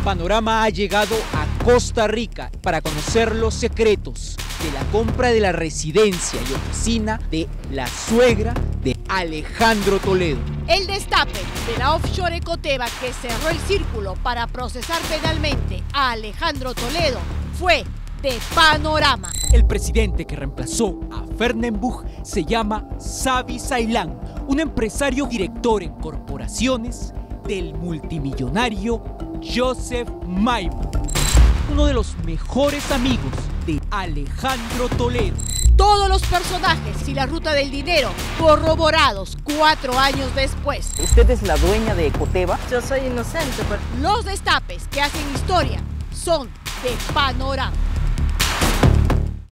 Panorama ha llegado a Costa Rica para conocer los secretos de la compra de la residencia y oficina de la suegra de Alejandro Toledo. El destape de la offshore Ecoteva que cerró el círculo para procesar penalmente a Alejandro Toledo fue de Panorama. El presidente que reemplazó a Fernenbuch se llama Xavi Sailán, un empresario director en corporaciones del multimillonario Joseph Maimon, uno de los mejores amigos de Alejandro Toledo. Todos los personajes y la ruta del dinero corroborados 4 años después. ¿Usted es la dueña de Ecoteva? Yo soy inocente, pero... Los destapes que hacen historia son de Panorama.